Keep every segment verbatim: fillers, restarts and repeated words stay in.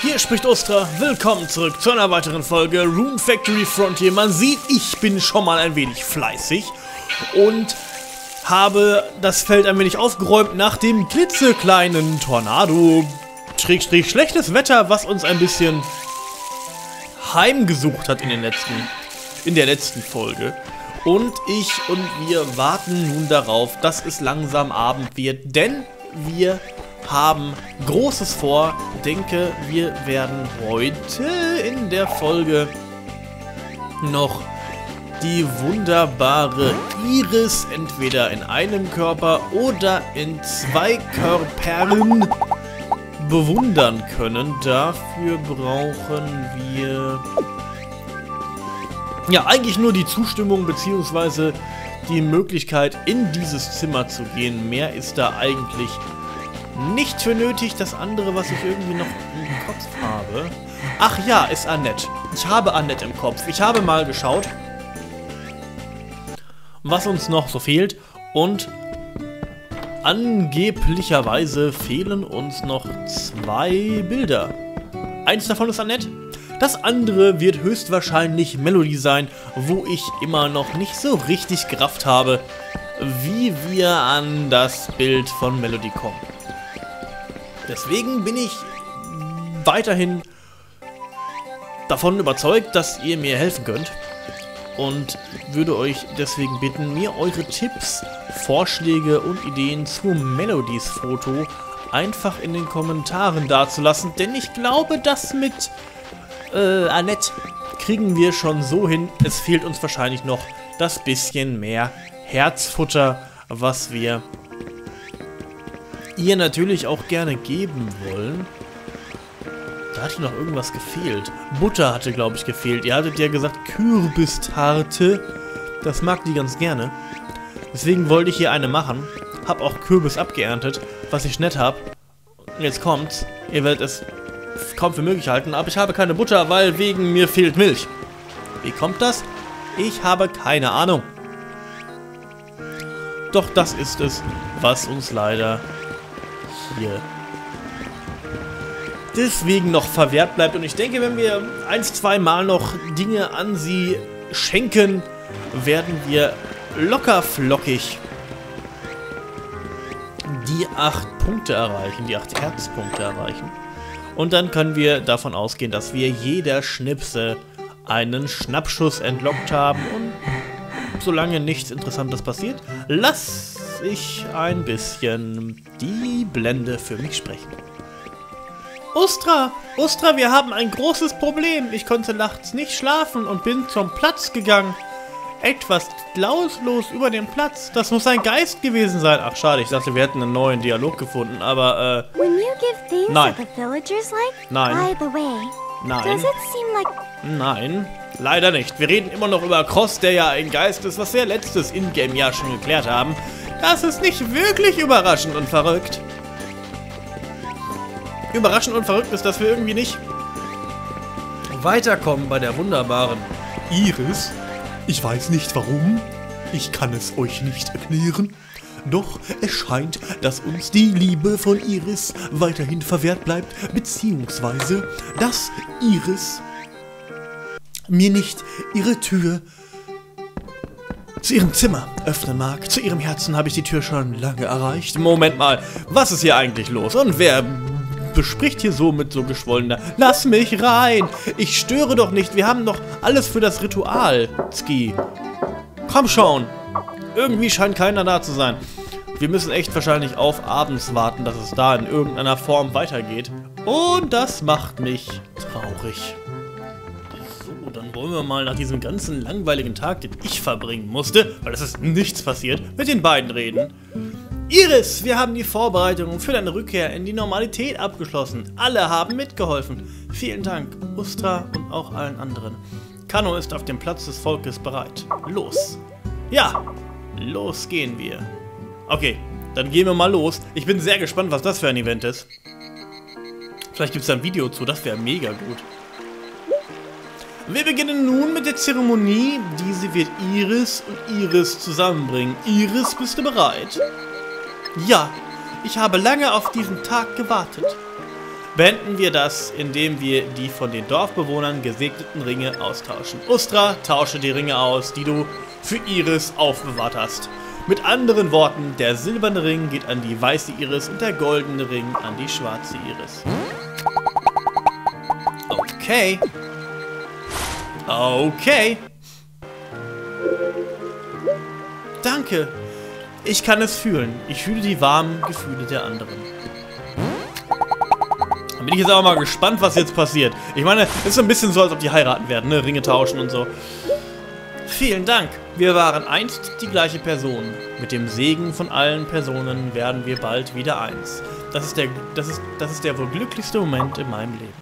Hier spricht Ostra, willkommen zurück zu einer weiteren Folge Rune Factory Frontier. Man sieht, ich bin schon mal ein wenig fleißig und habe das Feld ein wenig aufgeräumt nach dem klitzekleinen Tornado, Schrägstrich schlechtes Wetter, was uns ein bisschen heimgesucht hat in, den letzten, in der letzten Folge. Und ich und wir warten nun darauf, dass es langsam Abend wird, denn wir haben Großes vor. Denke, wir werden heute in der Folge noch die wunderbare Iris entweder in einem Körper oder in zwei Körpern bewundern können. Dafür brauchen wir ja eigentlich nur die Zustimmung bzw. die Möglichkeit, in dieses Zimmer zu gehen. Mehr ist da eigentlich nicht für nötig. Das andere, was ich irgendwie noch im Kopf habe. Ach ja, ist Annette. Ich habe Annette im Kopf. Ich habe mal geschaut, was uns noch so fehlt. Und angeblicherweise fehlen uns noch zwei Bilder. Eins davon ist Annette. Das andere wird höchstwahrscheinlich Melody sein, wo ich immer noch nicht so richtig gerafft habe, wie wir an das Bild von Melody kommen. Deswegen bin ich weiterhin davon überzeugt, dass ihr mir helfen könnt und würde euch deswegen bitten, mir eure Tipps, Vorschläge und Ideen zu Melodys Foto einfach in den Kommentaren dazulassen, denn ich glaube, das mit äh, Annette kriegen wir schon so hin. Es fehlt uns wahrscheinlich noch das bisschen mehr Herzfutter, was wir ihr natürlich auch gerne geben wollen. Da hatte noch irgendwas gefehlt. Butter hatte, glaube ich, gefehlt. Ihr hattet ja gesagt Kürbistarte. Das mag die ganz gerne. Deswegen wollte ich hier eine machen. Hab auch Kürbis abgeerntet, was ich nett habe. Und jetzt kommt's. Ihr werdet es kaum für möglich halten, aber ich habe keine Butter, weil wegen mir fehlt Milch. Wie kommt das? Ich habe keine Ahnung. Doch das ist es, was uns leider hier deswegen noch verwehrt bleibt. Und ich denke, wenn wir ein, zwei Mal noch Dinge an sie schenken, werden wir locker flockig die acht Punkte erreichen, die acht Herzpunkte erreichen. Und dann können wir davon ausgehen, dass wir jeder Schnipse einen Schnappschuss entlockt haben. Und solange nichts Interessantes passiert, lass ich ein bisschen die Blende für mich sprechen. Ostra, Ostra, wir haben ein großes Problem. Ich konnte nachts nicht schlafen und bin zum Platz gegangen. Etwas lautlos über den Platz. Das muss ein Geist gewesen sein. Ach, schade, ich dachte, wir hätten einen neuen Dialog gefunden, aber, äh... When you give things nein. that the villagers like, Nein. by the way, Nein. does it seem like... Nein, leider nicht. Wir reden immer noch über Cross, der ja ein Geist ist, was wir letztes Ingame ja schon geklärt haben. Das ist nicht wirklich überraschend und verrückt. Überraschend und verrückt ist, dass wir irgendwie nicht weiterkommen bei der wunderbaren Iris. Ich weiß nicht warum, ich kann es euch nicht erklären, doch es scheint, dass uns die Liebe von Iris weiterhin verwehrt bleibt, beziehungsweise, dass Iris mir nicht ihre Tür zu ihrem Zimmer öffnen mag. Zu ihrem Herzen habe ich die Tür schon lange erreicht. Moment mal, was ist hier eigentlich los? Und wer bespricht hier so mit so geschwollener... Lass mich rein! Ich störe doch nicht, wir haben doch alles für das Ritual, Ski. Komm schon! Irgendwie scheint keiner da zu sein. Wir müssen echt wahrscheinlich auf abends warten, dass es da in irgendeiner Form weitergeht. Und das macht mich traurig. So, dann wollen wir mal nach diesem ganzen langweiligen Tag, den ich verbringen musste, weil es ist nichts passiert, mit den beiden reden. Iris, wir haben die Vorbereitungen für deine Rückkehr in die Normalität abgeschlossen. Alle haben mitgeholfen. Vielen Dank, Ostra und auch allen anderen. Kano ist auf dem Platz des Volkes bereit. Los. Ja, los gehen wir. Okay, dann gehen wir mal los. Ich bin sehr gespannt, was das für ein Event ist. Vielleicht gibt es da ein Video zu, das wäre mega gut. Wir beginnen nun mit der Zeremonie. Diese wird Iris und Iris zusammenbringen. Iris, bist du bereit? Ja, ich habe lange auf diesen Tag gewartet. beenden wir das, indem wir die von den Dorfbewohnern gesegneten Ringe austauschen. Ustra, tausche die Ringe aus, die du für Iris aufbewahrt hast. Mit anderen Worten, der silberne Ring geht an die weiße Iris und der goldene Ring an die schwarze Iris. Okay. Okay. Danke. Ich kann es fühlen. Ich fühle die warmen Gefühle der anderen. Dann bin ich jetzt aber mal gespannt, was jetzt passiert. Ich meine, es ist so ein bisschen so, als ob die heiraten werden, ne? Ringe tauschen und so. Vielen Dank. Wir waren einst die gleiche Person. Mit dem Segen von allen Personen werden wir bald wieder eins. Das ist der, das ist, das ist der wohl glücklichste Moment in meinem Leben.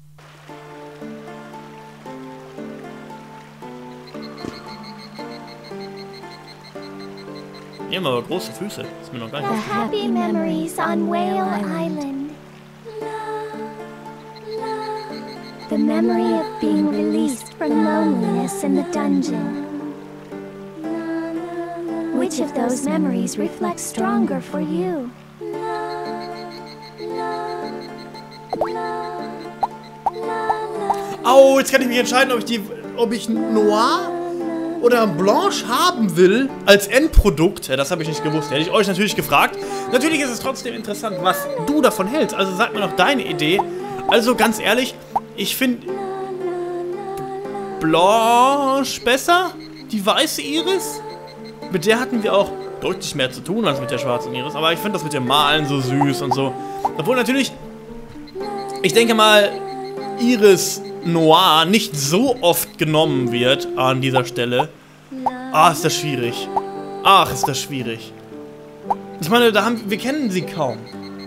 Die haben aber große Füße. Das ist mir noch gar nicht The happy memories on Whale Island. The memory of being released from loneliness in the dungeon. Which of those memories reflects stronger for you? Oh, jetzt kann ich mich entscheiden, ob ich die, ob ich Noir oder Blanche haben will als Endprodukt. Ja, das habe ich nicht gewusst. Hätte ich euch natürlich gefragt. Natürlich ist es trotzdem interessant, was du davon hältst. Also sag mir doch deine Idee. Also ganz ehrlich, ich finde Blanche besser. Die weiße Iris. Mit der hatten wir auch deutlich mehr zu tun als mit der schwarzen Iris. Aber ich finde das mit dem Malen so süß und so. Obwohl natürlich, ich denke mal, Iris Noir nicht so oft genommen wird an dieser Stelle. Ah, ist das schwierig. Ach, ist das schwierig. Ich meine, da haben, wir kennen sie kaum.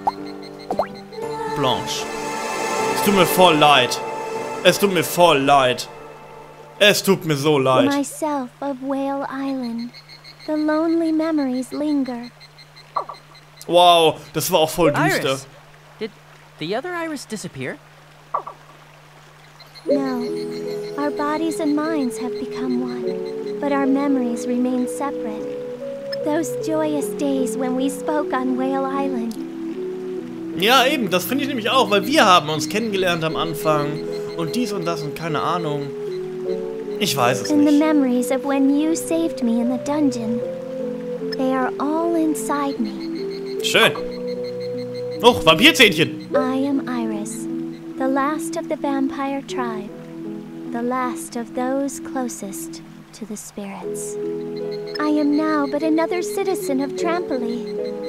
Blanche. Es tut mir voll leid. Es tut mir voll leid. Es tut mir so leid. Myself of Whale Island. The lonely memories linger. Wow, das war auch voll düster. Iris, did the other Iris disappear? No, our bodies and minds have become one, but our memories remain separate. Those joyous days when we spoke on Whale Island. Ja, eben, das finde ich nämlich auch, weil wir haben uns kennengelernt am Anfang und dies und das und keine Ahnung. Ich weiß es And the nicht. memories of when you saved me in the dungeon. They are all inside me. Schön. Oh, Vampirzähnchen. I am Iris, the last of the vampire tribe, the last of those closest to the spirits. I am now but another citizen of Trampoline.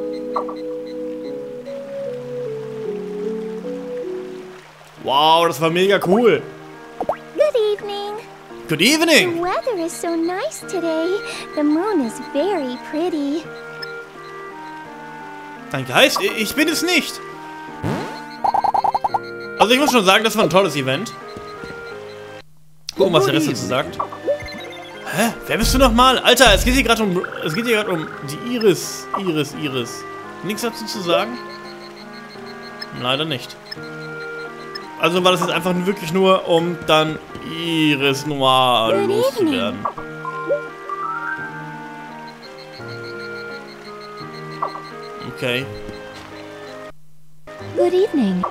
Wow, das war mega cool. Good evening. Good The evening. weather is so nice today. The moon is very pretty. Dein Geist? Ich bin es nicht. Also ich muss schon sagen, das war ein tolles Event. Gucken, was der Rest dazu sagt. Hä? Wer bist du nochmal? Alter, es geht hier gerade um. Es geht hier gerade um die Iris. Iris, Iris. Nichts dazu zu sagen? Leider nicht. Also war das jetzt einfach wirklich nur, um dann Iris Noir Good loszuwerden. Okay. Good evening.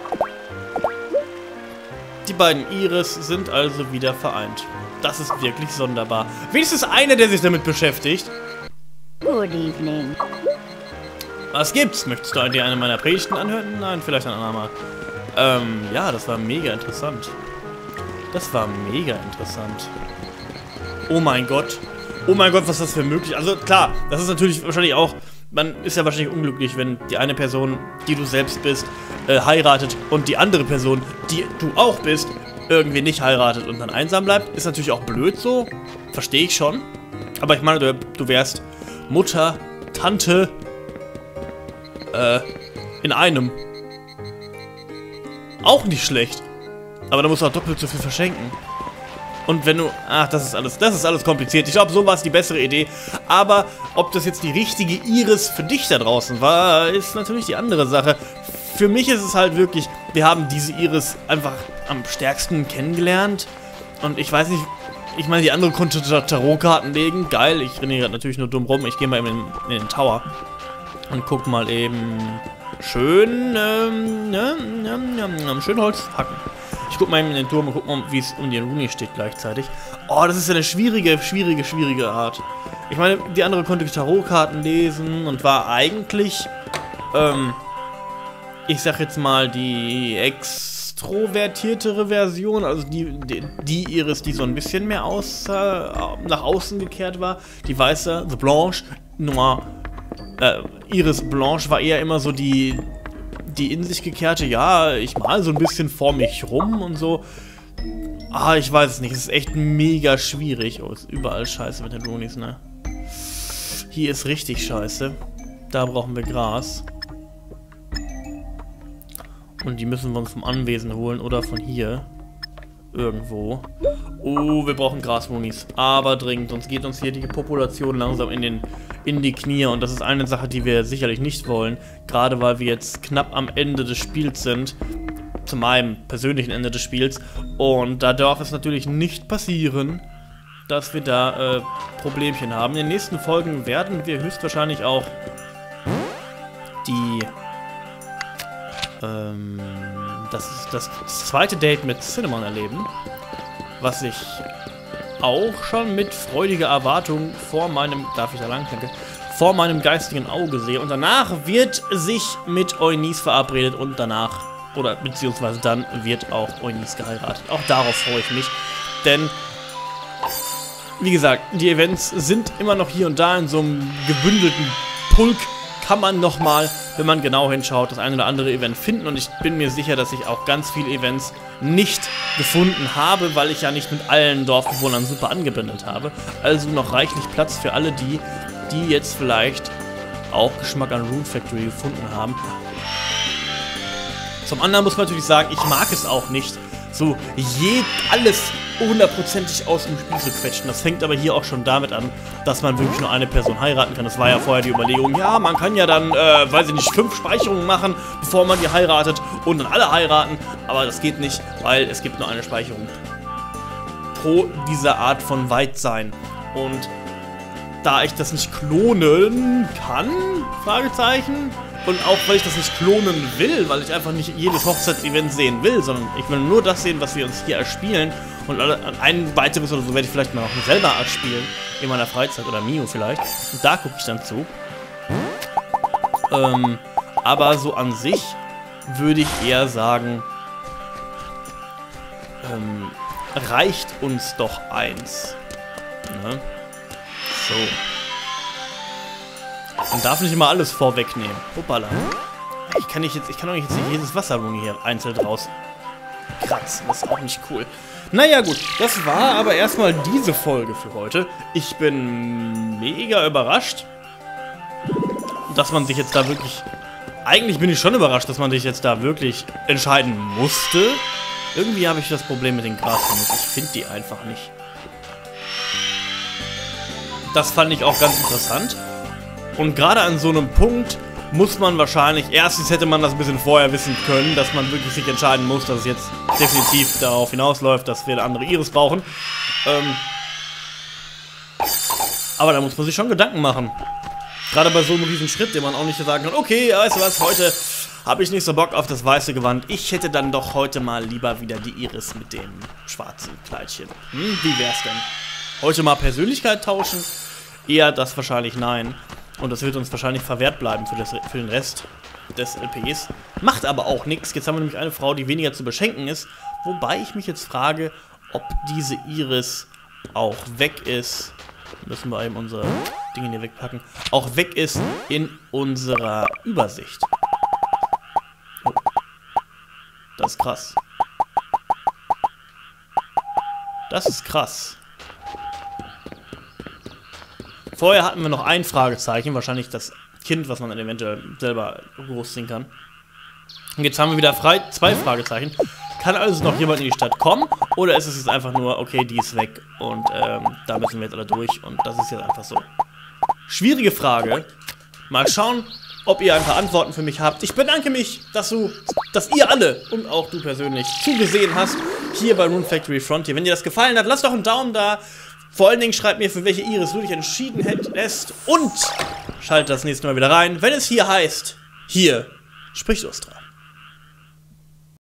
Die beiden Iris sind also wieder vereint. Das ist wirklich sonderbar. Wenigstens einer, der sich damit beschäftigt. Good evening. Was gibt's? Möchtest du dir eine meiner Predigten anhören? Nein, vielleicht ein andermal. Ähm, ja, das war mega interessant. Das war mega interessant. Oh mein Gott. Oh mein Gott, was ist das für möglich? Also klar, das ist natürlich wahrscheinlich auch... Man ist ja wahrscheinlich unglücklich, wenn die eine Person, die du selbst bist, äh, heiratet und die andere Person, die du auch bist, irgendwie nicht heiratet und dann einsam bleibt. Ist natürlich auch blöd so. Verstehe ich schon. Aber ich meine, du, du wärst Mutter, Tante, äh, in einem. Auch nicht schlecht. Aber da musst du auch doppelt so viel verschenken. Und wenn du... Ach, das ist alles, das ist alles kompliziert. Ich glaube, so war es die bessere Idee. Aber ob das jetzt die richtige Iris für dich da draußen war, ist natürlich die andere Sache. Für mich ist es halt wirklich... Wir haben diese Iris einfach am stärksten kennengelernt. Und ich weiß nicht... Ich meine, die andere konnte Tarotkarten legen. Geil, ich renne hier natürlich nur dumm rum. Ich gehe mal eben in, in den Tower. Und guck mal eben... schön, ähm, ne, ne, ne, ne, schön Holz hacken. Ich guck mal in den Turm und guck mal, wie es um den Rooney steht gleichzeitig. Oh, das ist ja eine schwierige, schwierige, schwierige Art. Ich meine, die andere konnte Tarotkarten lesen und war eigentlich, ähm, ich sag jetzt mal, die extrovertiertere Version, also die, die, die Iris, die so ein bisschen mehr aus, äh, nach außen gekehrt war. Die weiße, The Blanche, Noir, äh, Iris Blanche war eher immer so die, die in sich gekehrte, ja, ich mal so ein bisschen vor mich rum und so. Ah, ich weiß es nicht, es ist echt mega schwierig. Oh, ist überall scheiße mit den Roonies, ne? Hier ist richtig scheiße. Da brauchen wir Gras. Und die müssen wir uns vom Anwesen holen oder von hier. Irgendwo. Oh, wir brauchen Grasmonis. Aber dringend, sonst geht uns hier die Population langsam in, den, in die Knie. Und das ist eine Sache, die wir sicherlich nicht wollen. Gerade weil wir jetzt knapp am Ende des Spiels sind. Zu meinem persönlichen Ende des Spiels. Und da darf es natürlich nicht passieren, dass wir da äh, Problemchen haben. In den nächsten Folgen werden wir höchstwahrscheinlich auch die... Ähm, das ist das zweite Date mit Cinnamon erleben, was ich auch schon mit freudiger Erwartung vor meinem, darf ich da lang, denke, vor meinem geistigen Auge sehe. Und danach wird sich mit Eunice verabredet und danach, oder beziehungsweise dann wird auch Eunice geheiratet. Auch darauf freue ich mich, denn, wie gesagt, die Events sind immer noch hier und da in so einem gebündelten Pulk. Kann man nochmal, wenn man genau hinschaut, das ein oder andere Event finden. Und ich bin mir sicher, dass ich auch ganz viele Events nicht gefunden habe, weil ich ja nicht mit allen Dorfbewohnern super angebündelt habe. Also noch reichlich Platz für alle die, die jetzt vielleicht auch Geschmack an Rune Factory gefunden haben. Zum anderen muss man natürlich sagen, ich mag es auch nicht, so je alles hundertprozentig aus dem Spiel zu quetschen. Das fängt aber hier auch schon damit an, dass man wirklich nur eine Person heiraten kann. Das war ja vorher die Überlegung, ja, man kann ja dann, äh, weiß ich nicht, fünf Speicherungen machen, bevor man die heiratet und dann alle heiraten. Aber das geht nicht, weil es gibt nur eine Speicherung pro dieser Art von Weitsein. Und da ich das nicht klonen kann, Fragezeichen, und auch weil ich das nicht klonen will, weil ich einfach nicht jedes Hochzeitsevent sehen will, sondern ich will nur das sehen, was wir uns hier erspielen. Und ein weiteres oder so werde ich vielleicht mal noch selber erspielen, in meiner Freizeit, oder Mio vielleicht. Und da gucke ich dann zu. Ähm, aber so an sich würde ich eher sagen, ähm, reicht uns doch eins. Ne? So. Man darf nicht immer alles vorwegnehmen. Hoppala. Ich kann nicht jetzt, ich kann doch nicht jetzt jedes Wasserrunge hier einzeln raus kratzen. Das ist auch nicht cool. Naja gut, das war aber erstmal diese Folge für heute. Ich bin mega überrascht, dass man sich jetzt da wirklich... Eigentlich bin ich schon überrascht, dass man sich jetzt da wirklich entscheiden musste. Irgendwie habe ich das Problem mit den Grasblumen. Ich finde die einfach nicht. Das fand ich auch ganz interessant. Und gerade an so einem Punkt muss man wahrscheinlich, erstens hätte man das ein bisschen vorher wissen können, dass man wirklich sich entscheiden muss, dass es jetzt definitiv darauf hinausläuft, dass wir eine andere Iris brauchen. Ähm, aber da muss man sich schon Gedanken machen. Gerade bei so einem riesen Schritt, den man auch nicht sagen kann, okay, weißt du was, heute habe ich nicht so Bock auf das weiße Gewand. Ich hätte dann doch heute mal lieber wieder die Iris mit dem schwarzen Kleidchen. Hm, wie wär's denn? Heute mal Persönlichkeit tauschen? Eher das wahrscheinlich nein. Und das wird uns wahrscheinlich verwehrt bleiben für, das, für den Rest des L Ps. Macht aber auch nichts. Jetzt haben wir nämlich eine Frau, die weniger zu beschenken ist. Wobei ich mich jetzt frage, ob diese Iris auch weg ist. Müssen wir eben unsere Dinge hier wegpacken. Auch weg ist in unserer Übersicht. Oh. Das ist krass. Das ist krass. Vorher hatten wir noch ein Fragezeichen, wahrscheinlich das Kind, was man dann eventuell selber großziehen kann. Und jetzt haben wir wieder frei zwei Fragezeichen. Kann also noch jemand in die Stadt kommen? Oder ist es jetzt einfach nur, okay, die ist weg und ähm, da müssen wir jetzt alle durch und das ist jetzt einfach so. Schwierige Frage. Mal schauen, ob ihr ein paar Antworten für mich habt. Ich bedanke mich, dass du, dass ihr alle und auch du persönlich zugesehen hast hier bei Rune Factory Frontier. Wenn dir das gefallen hat, lasst doch einen Daumen da. Vor allen Dingen schreibt mir, für welche Iris du dich entschieden hättest und schaltet das nächste Mal wieder rein, wenn es hier heißt, hier Spricht Ostra.